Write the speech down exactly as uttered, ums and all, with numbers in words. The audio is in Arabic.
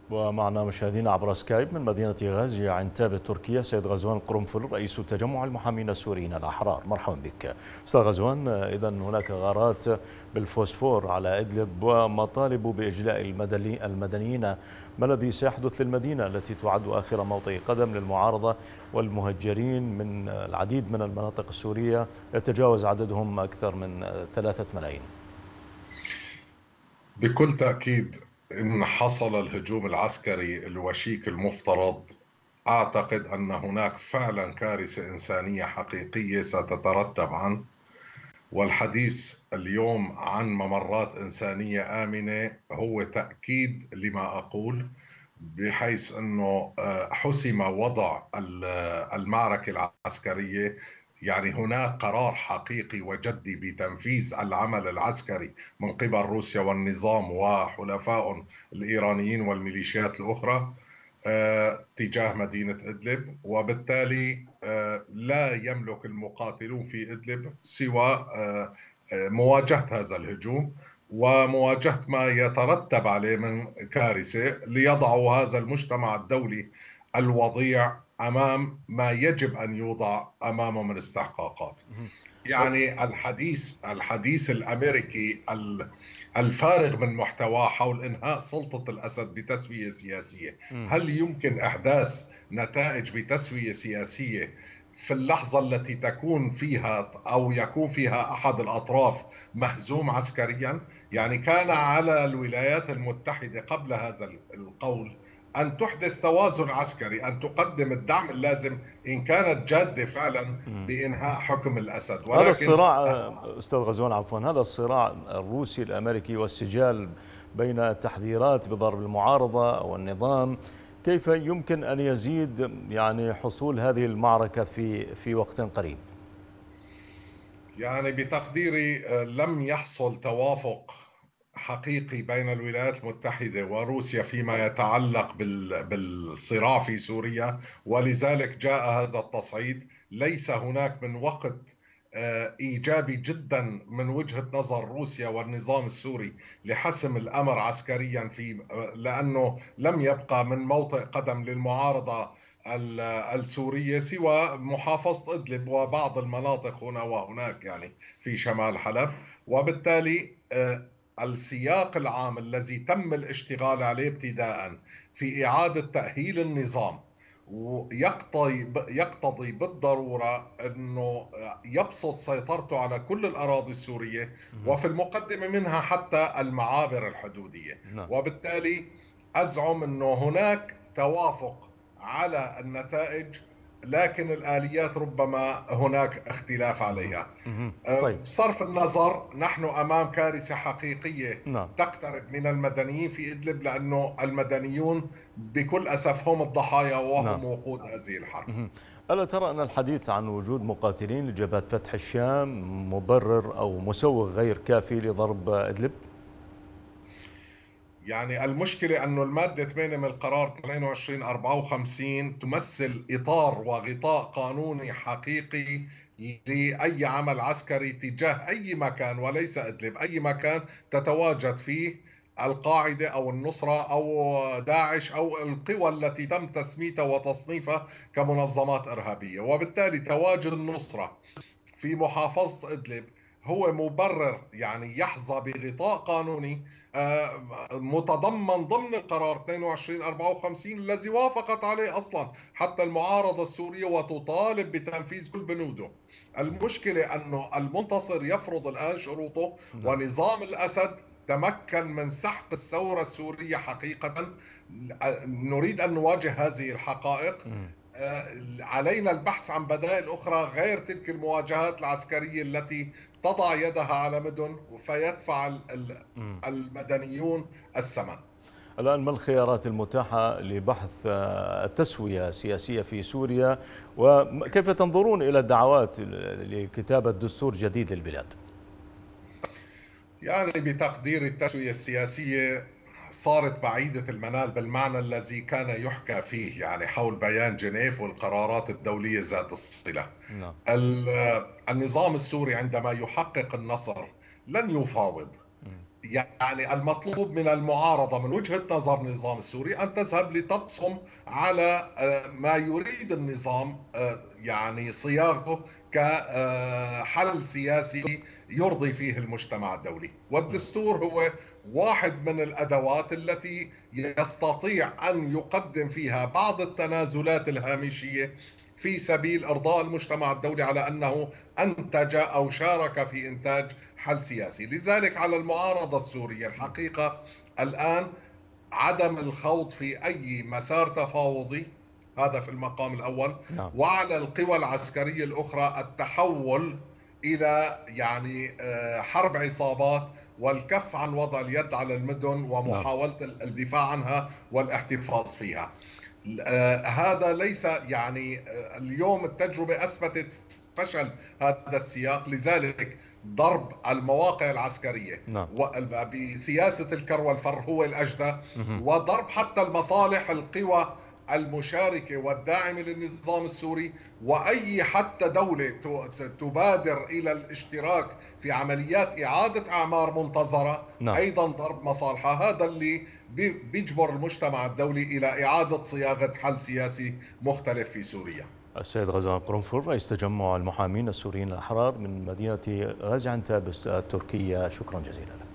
ومعنا مشاهدينا عبر سكايب من مدينة غازي عنتاب تركيا سيد غزوان قرنفل رئيس تجمع المحامين السوريين الأحرار. مرحبا بك أستاذ غزوان. إذا هناك غارات بالفوسفور على إدلب ومطالب بإجلاء المدنيين، ما الذي سيحدث للمدينة التي تعد آخر موطئ قدم للمعارضة والمهجرين من العديد من المناطق السورية يتجاوز عددهم أكثر من ثلاثة ملايين؟ بكل تأكيد إن حصل الهجوم العسكري الوشيك المفترض، أعتقد أن هناك فعلا كارثة إنسانية حقيقية ستترتب عنه. والحديث اليوم عن ممرات إنسانية آمنة هو تأكيد لما أقول، بحيث أنه حسم وضع المعركة العسكرية. يعني هناك قرار حقيقي وجدي بتنفيذ العمل العسكري من قبل روسيا والنظام وحلفائهم الإيرانيين والميليشيات الأخرى آه، تجاه مدينة إدلب، وبالتالي آه، لا يملك المقاتلون في إدلب سوى آه، مواجهة هذا الهجوم ومواجهة ما يترتب عليه من كارثة، ليضعوا هذا المجتمع الدولي الوضيع أمام ما يجب أن يوضع أمامه من استحقاقات. يعني الحديث الحديث الأمريكي الفارغ من محتواه حول إنهاء سلطة الأسد بتسوية سياسية، هل يمكن إحداث نتائج بتسوية سياسية في اللحظة التي تكون فيها أو يكون فيها أحد الأطراف مهزوم عسكريا؟ يعني كان على الولايات المتحدة قبل هذا القول أن تحدث توازن عسكري، أن تقدم الدعم اللازم إن كانت جادة فعلا بإنهاء حكم الأسد. ولكن هذا الصراع أستاذ غزوان عفوا هذا الصراع الروسي الأمريكي والسجال بين التحذيرات بضرب المعارضة والنظام، كيف يمكن أن يزيد يعني حصول هذه المعركة في في وقت قريب؟ يعني بتقديري لم يحصل توافق حقيقي بين الولايات المتحدة وروسيا فيما يتعلق بالصراع في سوريا، ولذلك جاء هذا التصعيد. ليس هناك من وقت إيجابي جدا من وجهة نظر روسيا والنظام السوري لحسم الأمر عسكريا، في لأنه لم يبقى من موطئ قدم للمعارضة السورية سوى محافظة إدلب وبعض المناطق هنا وهناك يعني في شمال حلب. وبالتالي السياق العام الذي تم الاشتغال عليه ابتداء في إعادة تأهيل النظام ويقتضي يقتضي بالضرورة أنه يبسط سيطرته على كل الأراضي السورية وفي المقدمة منها حتى المعابر الحدودية. وبالتالي أزعم أنه هناك توافق على النتائج، لكن الآليات ربما هناك اختلاف عليها. طيب. بصرف النظر نحن أمام كارثة حقيقية نعم. تقترب من المدنيين في إدلب، لأنه المدنيون بكل أسف هم الضحايا وهم نعم. وقود هذه الحرب. ألا ترى أن الحديث عن وجود مقاتلين لجبهة فتح الشام مبرر أو مسوغ غير كافي لضرب إدلب؟ يعني المشكلة أنه المادة ثمانية من القرار اثنين وعشرين أربعة وخمسين تمثل إطار وغطاء قانوني حقيقي لأي عمل عسكري تجاه أي مكان وليس إدلب، أي مكان تتواجد فيه القاعدة أو النصرة أو داعش أو القوى التي تم تسميتها وتصنيفها كمنظمات إرهابية. وبالتالي تواجد النصرة في محافظة إدلب هو مبرر، يعني يحظى بغطاء قانوني متضمن ضمن القرار اثنين وعشرين أربعة وخمسين الذي وافقت عليه أصلا حتى المعارضة السورية وتطالب بتنفيذ كل بنوده. المشكلة أنه المنتصر يفرض الآن شروطه، ونظام الأسد تمكن من سحق الثورة السورية حقيقة. نريد أن نواجه هذه الحقائق. علينا البحث عن بدائل أخرى غير تلك المواجهات العسكرية التي تضع يدها على مدن فيدفع المدنيون الثمن. الآن ما الخيارات المتاحة لبحث التسوية السياسية في سوريا، وكيف تنظرون إلى الدعوات لكتابة دستور جديد للبلاد؟ يعني بتقدير التسوية السياسية صارت بعيدة المنال بالمعنى الذي كان يحكى فيه، يعني حول بيان جنيف والقرارات الدولية ذات الصلة. نعم. النظام السوري عندما يحقق النصر لن يفاوض، يعني المطلوب من المعارضة من وجهة نظر النظام السوري أن تذهب لتبصم على ما يريد النظام يعني صياغته كحل سياسي يرضي فيه المجتمع الدولي. والدستور هو واحد من الأدوات التي يستطيع أن يقدم فيها بعض التنازلات الهامشية في سبيل إرضاء المجتمع الدولي على أنه أنتج أو شارك في إنتاج حل سياسي. لذلك على المعارضة السورية الحقيقة الآن عدم الخوض في أي مسار تفاوضي، هذا في المقام الأول. نعم. وعلى القوى العسكرية الأخرى التحول إلى يعني حرب عصابات والكف عن وضع اليد على المدن ومحاولة نعم. الدفاع عنها والاحتفاظ فيها. هذا ليس يعني اليوم التجربة أثبتت فشل هذا السياق. لذلك ضرب المواقع العسكرية نعم. بسياسة الكر والفر هو الأجدى، وضرب حتى المصالح القوى المشاركة والداعمة للنظام السوري، وأي حتى دولة تبادر إلى الاشتراك في عمليات إعادة أعمار منتظرة نعم. أيضا ضرب مصالحها. هذا اللي بيجبر المجتمع الدولي إلى إعادة صياغة حل سياسي مختلف في سوريا. السيد غزوان قرنفل رئيس تجمع المحامين السوريين الأحرار من مدينة غازي عنتاب التركية، شكرا جزيلا لك.